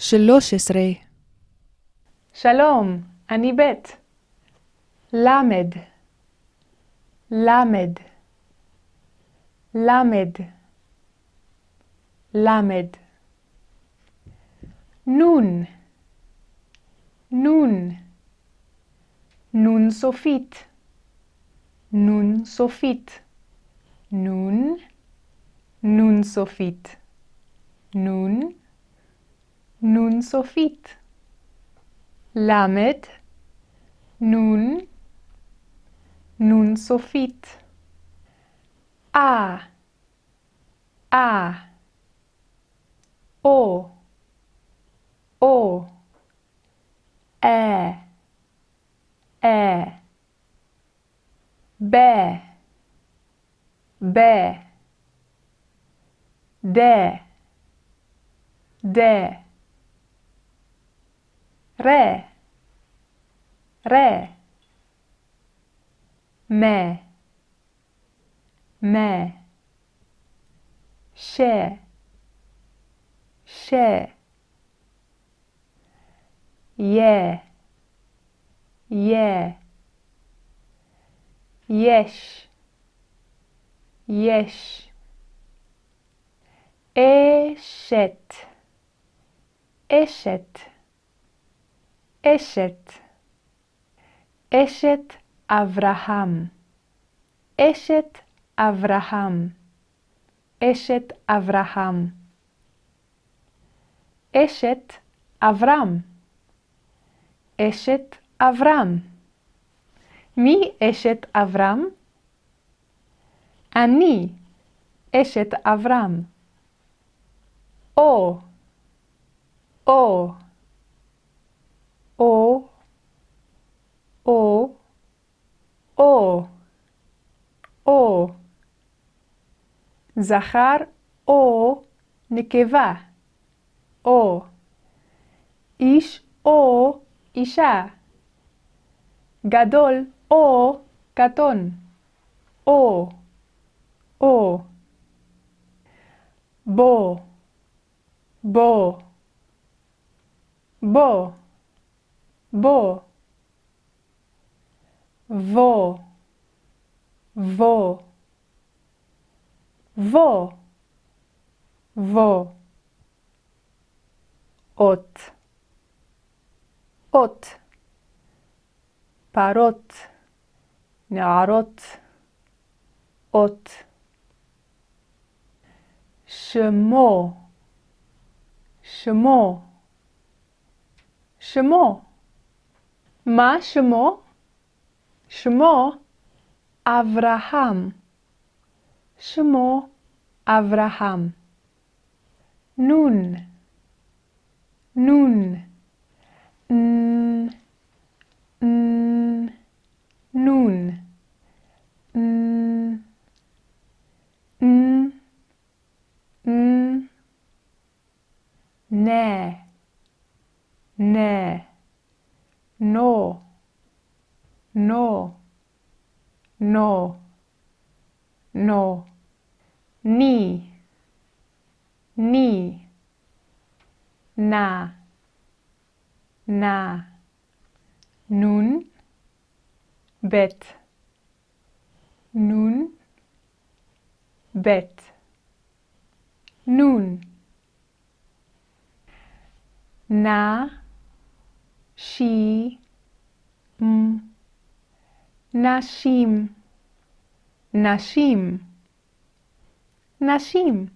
13. שלום, אני ב'. למד, למד, למד, למד. נון, נון, נון סופית, נון סופית, נון, נון סופית, נון, נון סופית. למד, נון, נון סופית. אה, או, או, אה, ב, ב, ד, ד, ר, ר, מ, مه ش ش يه يه يش يش أشت أشت أشت أشت أبراهام أشت أبراهام أشت أبراهام أشت أبرام أشت أبرام مي أشت أبرام أني أشت أبرام أو أو أو أو أو أو זכר או נקבה, או, איש או אישה, גדול או קטון, או, או, בו, בו, בו, בו, בו, בו, בו, בו, אות, אות, פרות, נערות, אות, שמו, שמו, שמו, מה שמו? שמו אברהם, שמו אברהם. נון, נון, נון, נה, נה, נו, נו, נו, נו, ני, ני, נא, נא, נון, בית, נון, בית, נון, נא, שי, נשים, נשים, נשים,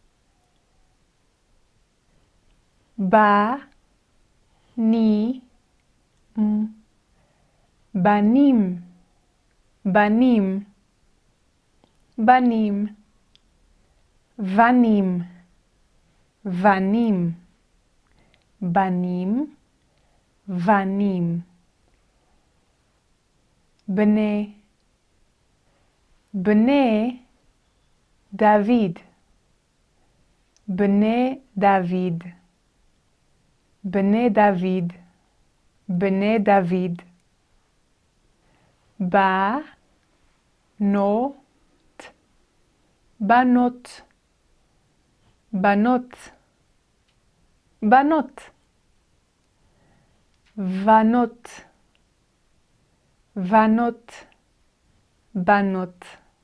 בני, בנים, בנים, בנים, בנים, בנים, בנים, בנים, בני, בני דוד, בני דוד, בני דוד, בני דוד, בנות, בנות, בנות, בנות, vanot, vanot, banot,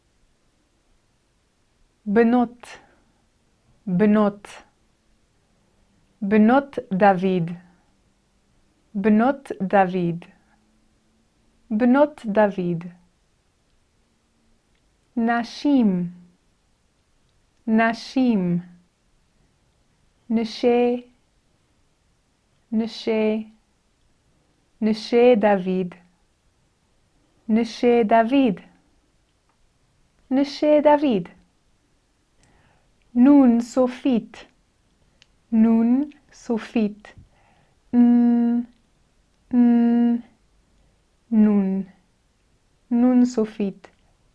benot, benot, benot David, benot David, benot David, nashim, nashim, neshé, neshé, neshé David, neshé David, neshé David, nun sofit, nun sofit, nun, nun sofit,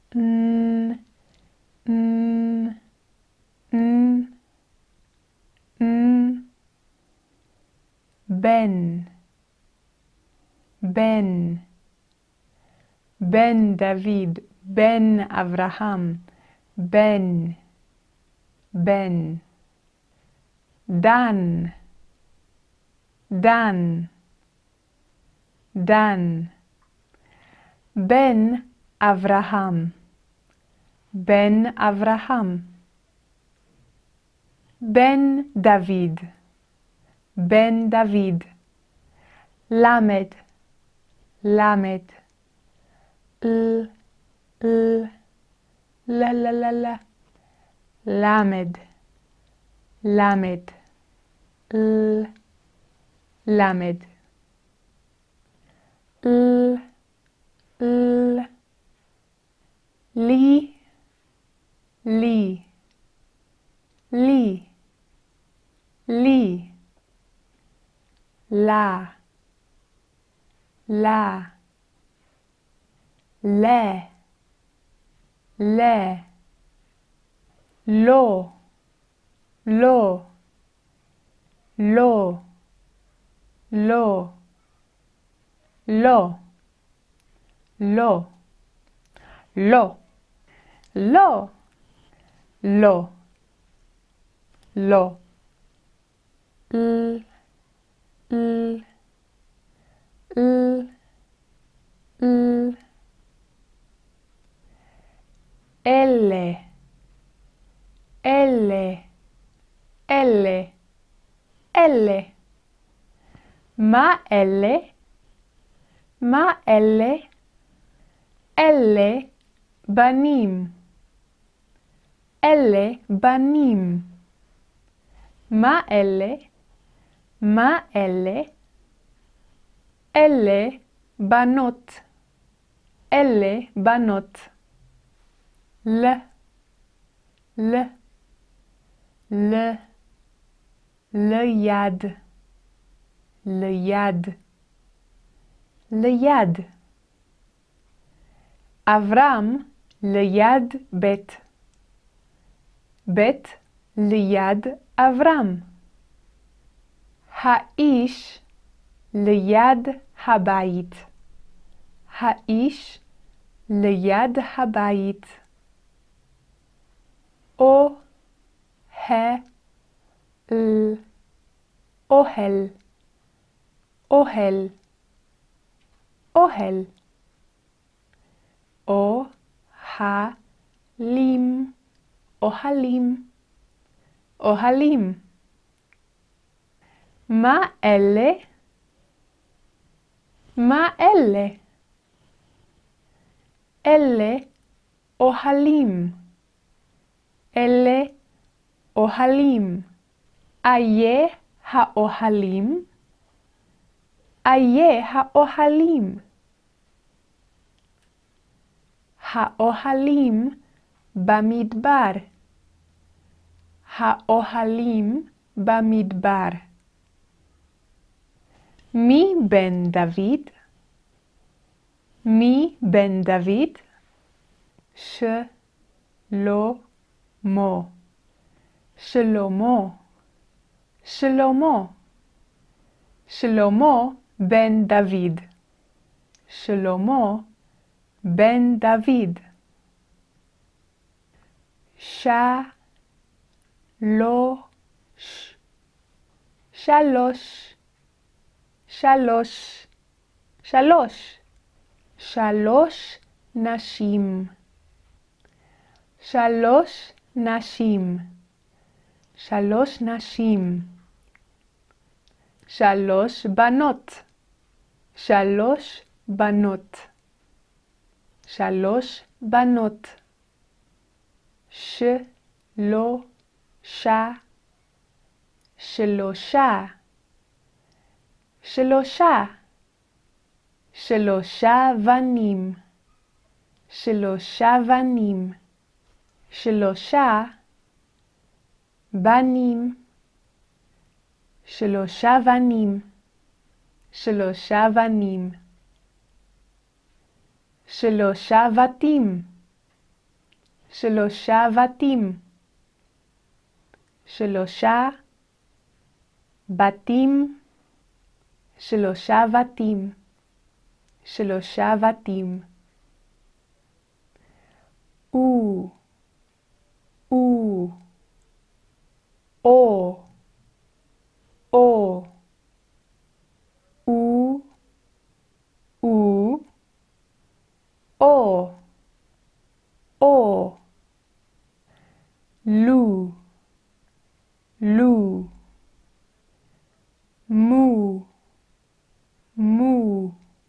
ben, ben, ben David, ben Avraham, ben, ben, Dan, Dan, Dan, ben Avraham, ben Avraham, ben David, ben David, Lamed, Lamed, la, Lamed, Lamed, Lamed, li, li, li, li, la, le, lo, lo, lo, lo, lo, lo, lo, lo, lo, lo, l, l, l, l, elle, elle, elle, elle, ma elle, ma elle, elle, banim, elle, banim, ma elle, elle, banot, elle, banot, le, le, yad, le yad, le yad, Avram, le yad bet, bet, le yad Avram, Haish, le yad habayit, Haish, le yad habayit, O, he, l, ohel, ohel, ohel, o, ha, lim, ohalim, ohalim, ma elle, elle, ohalim, elle, ohalim, aye ha-ohalim, aye ha-ohalim, ha-ohalim bamidbar, ha-ohalim bamidbar, mi ben David, mi ben David, Shlomo, Shlomo, Shlomo, Shlomo ben David, Shlomo ben David, Shalosh, Shalosh, שלוש. שלוש. שלוש נשים. שלוש נשים. שלוש נשים. שלוש בנות. שלוש בנות. שלוש בנות. שלושה. שלושה. שלושה. שלושה בנים. שלושה בנים. שלושה בנים. שלושה בנים. שלושה בנים. שלושה בתים. שלושה בתים. שלושה בתים. שלושה בתים. שלושה בתים. או. או. או. או. או. או. או. או. לו. לו. מו. מו.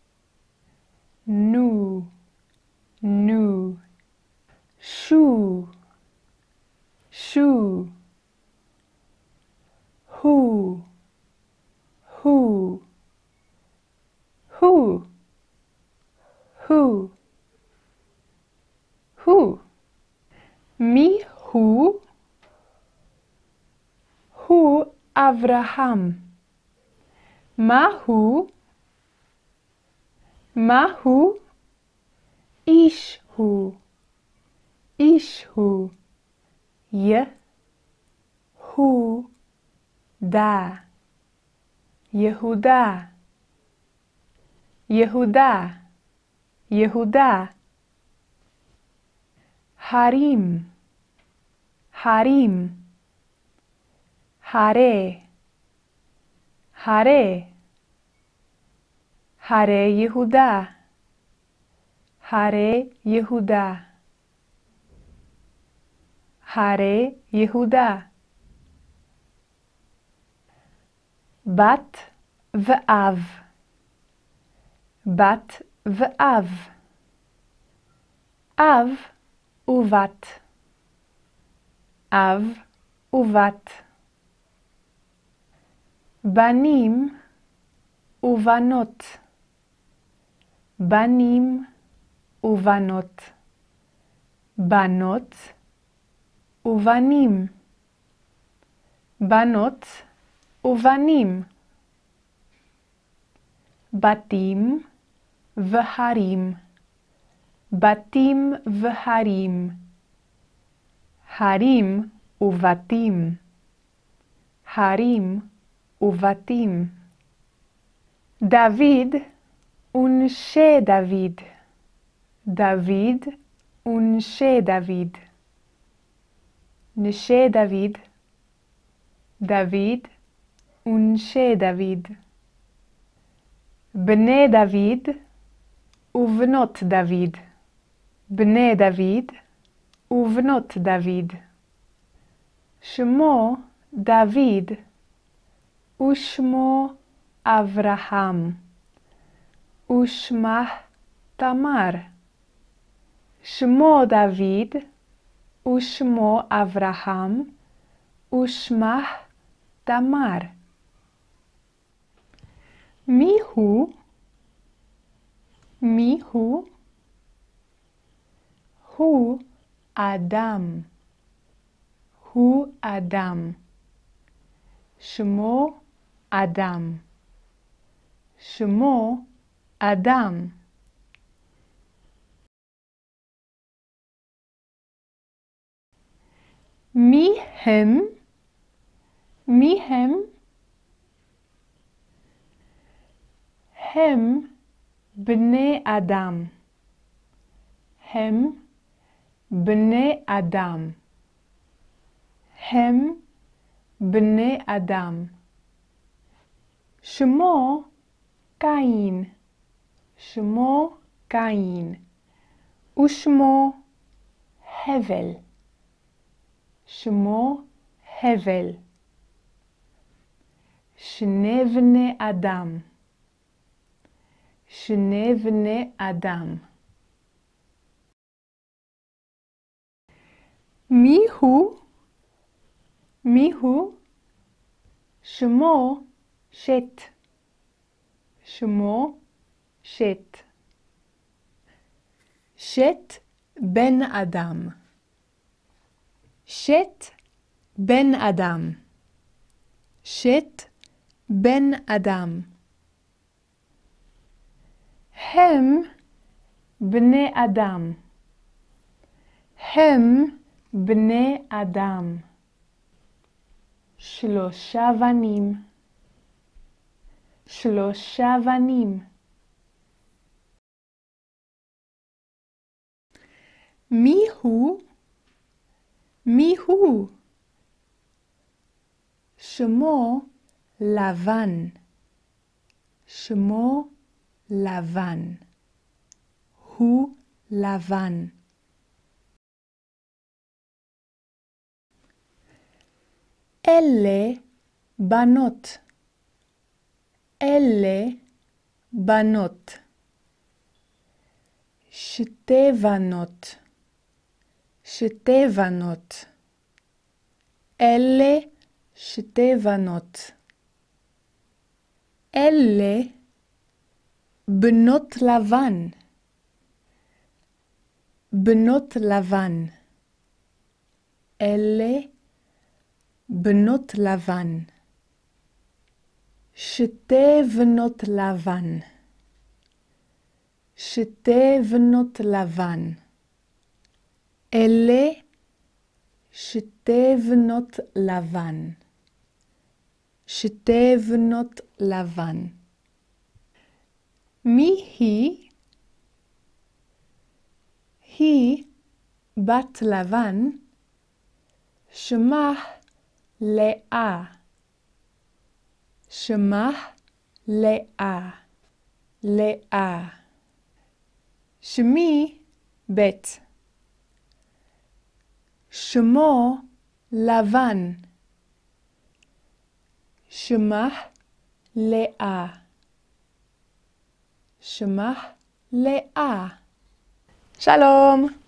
נו. נו. שו. שו. הו. הו. הו. הו. הו. מי הוא? הוא אברהם. מה הוא? מה הוא? איש הוא. איש הוא. יהודה. יהודה. יהודה. יהודה. הרים. הרים. הרי. הרי. הרי יהודה. הרי יהודה. הרי יהודה. בת ואב. בת ואב. אב ובת. אב ובת. בנים ובנות. בנים ובנות. בנות ובנים. בנות ובנים. בתים והרים. בתים והרים. הרים ובתים. הרים ובתים. דוד ונשי דוד. דוד ונשי דוד. נשי דוד. דוד ונשי דוד. בני דוד ובנות דוד. בני דוד ובנות דוד. שמו דוד ושמו אברהם ושמה תמר. שמו דוד ושמו אברהם ושמה תמר. מי הוא? מי הוא? הוא אדם. הוא אדם. שמו אדם. שמו אדם. מי הם? מי הם? הם בני אדם. הם בני אדם. הם בני אדם. שמו קין. שמו קין. ושמו הבל. שמו הבל. שני בני אדם. שני בני אדם. מי הוא? מי הוא? שמו שת. שמו שת. שת בן אדם. שת בן אדם. שת בן אדם. הם בני אדם. הם בני אדם. שלושה בנים. שלושה בנים. מי הוא? מי הוא? שמו לבן. שמו לבן. הוא לבן. אלה בנות. אלה בנות. שתי בנות. שתי בנות. אלה שתי בנות. אלה בנות לבן. בנות לבן. אלה בנות לבן. שתי בנות לבן. שתי בנות לבן. אלה שתי בנות לבן. שתי בנות לבן. מי היא? היא בת לבן. שמה לאה. שמה לאה. לאה. שמי בית. שמו לבן. שמה לאה. שמה לאה. שלום.